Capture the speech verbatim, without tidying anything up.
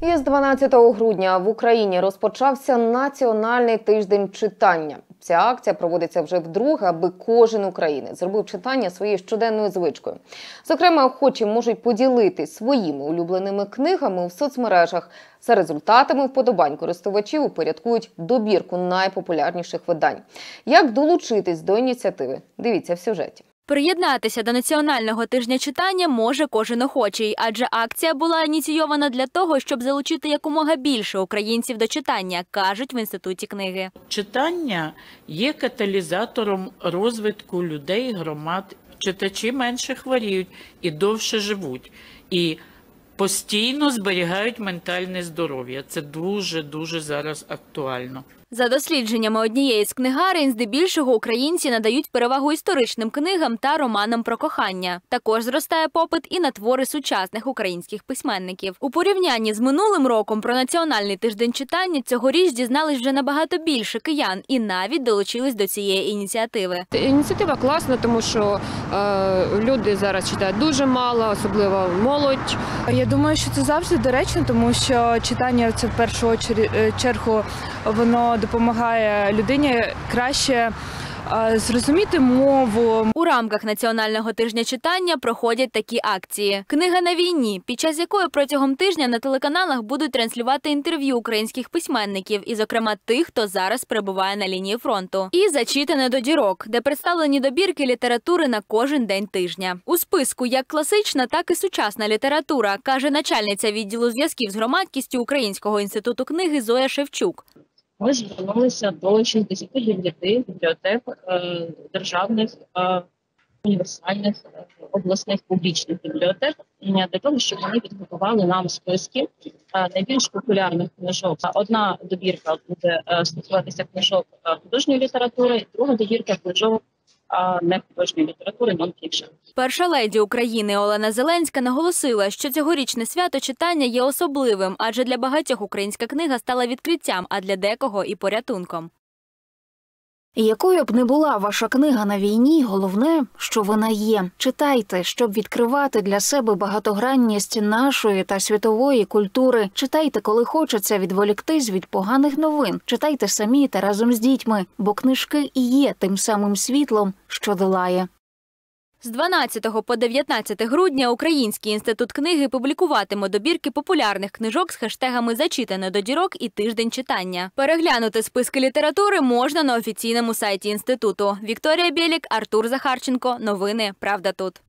І з дванадцятого грудня в Україні розпочався Національний тиждень читання. Ця акція проводиться вже вдруге, аби кожен українець зробив читання своєю щоденною звичкою. Зокрема, охочі можуть поділитись своїми улюбленими книгами у соцмережах. За результатами вподобань користувачів упорядкують добірку найпопулярніших видань. Як долучитись до ініціативи? Дивіться в сюжеті. Приєднатися до Національного тижня читання може кожен охочий, адже акція була ініційована для того, щоб залучити якомога більше українців до читання, кажуть в Інституті книги. Читання є каталізатором розвитку людей, громад. Читачі менше хворіють і довше живуть. І постійно зберігають ментальне здоров'я. Це дуже-дуже зараз актуально. За дослідженнями однієї з книгарень, здебільшого українці надають перевагу історичним книгам та романам про кохання. Також зростає попит і на твори сучасних українських письменників. У порівнянні з минулим роком про Національний тиждень читання цьогоріч дізнались вже набагато більше киян і навіть долучились до цієї ініціативи. Ініціатива класна, тому що е, люди зараз читають дуже мало, особливо молодь. Я думаю, що це завжди доречно, тому що читання – це в першу чергу воно допомагає людині краще зрозуміти мову. У рамках Національного тижня читання проходять такі акції. «Книга на війні», під час якої протягом тижня на телеканалах будуть транслювати інтерв'ю українських письменників, і, зокрема, тих, хто зараз перебуває на лінії фронту. І «Зачитане до дірок», де представлені добірки літератури на кожен день тижня. У списку як класична, так і сучасна література, каже начальниця відділу зв'язків з громадськістю Українського інституту книги Зоя Шевчук. Ми звернулися до шістдесяти дев'яти бібліотек державних, універсальних, обласних публічних бібліотек для того, щоб вони підготували нам списки найбільш популярних книжок. Одна добірка буде стосуватися книжок художньої літератури, друга добірка книжок не художньої літератури, нон-фікшн. Перша леді України Олена Зеленська наголосила, що цьогорічне свято читання є особливим, адже для багатьох українська книга стала відкриттям, а для декого і порятунком. Якою б не була ваша книга на війні, головне, що вона є. Читайте, щоб відкривати для себе багатогранність нашої та світової культури. Читайте, коли хочеться відволіктись від поганих новин. Читайте самі та разом з дітьми, бо книжки і є тим самим світлом, що долає. З дванадцятого по дев'ятнадцяте грудня Український інститут книги публікуватиме добірки популярних книжок з хештегами «Зачитане до дірок» і «Тиждень читання». Переглянути списки літератури можна на офіційному сайті інституту. Вікторія Бєлік, Артур Захарченко. Новини «Правда тут».